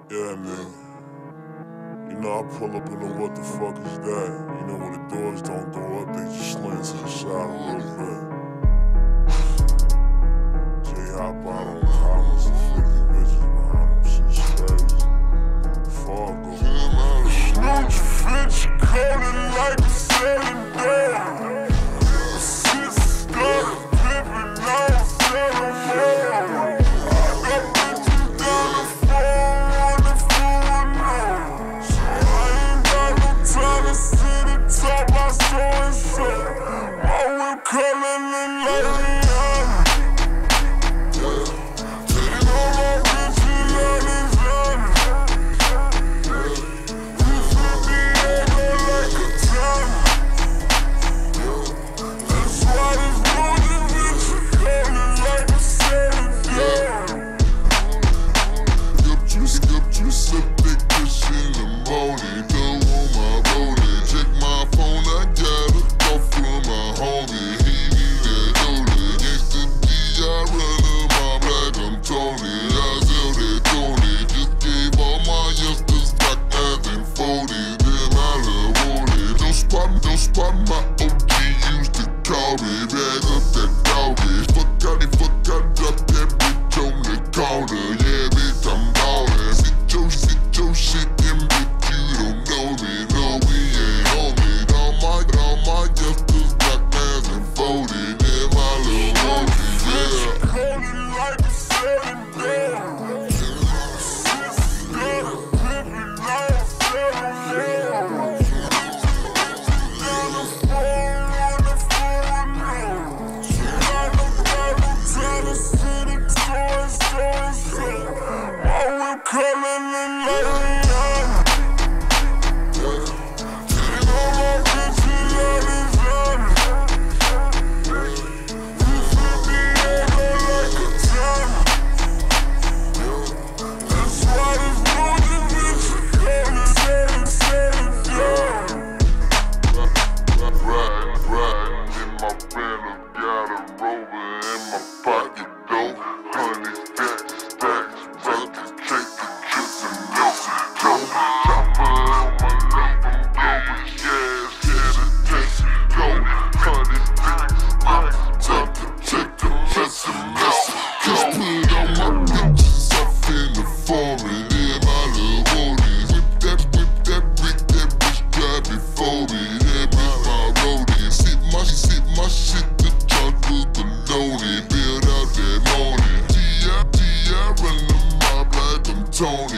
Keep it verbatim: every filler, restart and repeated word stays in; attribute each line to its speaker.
Speaker 1: Yeah, man. You know, I pull up in the what the fuck is that? You know, where the doors don't go up, they just slant to the side a little bit. J-Hop out on commas and fifty bitches behind them, shit's crazy. Fargo. Snooch Fitch calling like a selling down. Shit stuck, pimpin' now, selling more. Got bitches down the phone on the phone now. So I ain't got no time to sit and talk about so and so. My whip calling in like Rihanna. Taking all my bitches out his honor. three fifty Diego like a Katana. That's why this movie bitch calling like a selling down.
Speaker 2: Skip you, skip you, sip thick fish in the morning. Don't want my rolling. Check my phone, I got a call from my homie. He need that dolly. Gangsta D, I run him out like I'm Tony. I sell that Tony. Just gave all my youngsters black nines and forties. Them I love holding. Don't spot, don't spot my O G used to call me. Bag up that doggy. Fuck out it, fuck out, drop that bitch on the corner. Yeah, bitch, I'm ballin'. Sit your, sit your shit in, bitch, you don't know me. No, we ain't homies. All my, all my youngsters black nines and forties. Them I love holding, yeah.
Speaker 1: Calling like a selling down. Shit stuck, pimpin' now, selling more. Down the phone on the phone now. So I don't got no time to sit and talk so and so. My whip calling in like Rihanna. Taking all my bitches out his honor. three fifty Diego like a Katana. That's why this movie bitch calling selling, selling down.
Speaker 2: Riding, riding in my Bentley, got a Rover in my pocket, dope. Honey stacks, stacks, brothers taking trips and milking dope. Chopper on my lap, I'm blowing gas, head of Texas, go. Honey stacks, stacks, time to take the mess and mess. Just put all my bitches off in the foreign, yeah, my little homies. Whip that, whip that brick, that bitch drive before me. That bitch my roadie. Sit my, sit my shit, the trunk was baloney. Build out that money. G I, G I run the mob like I'm Tony.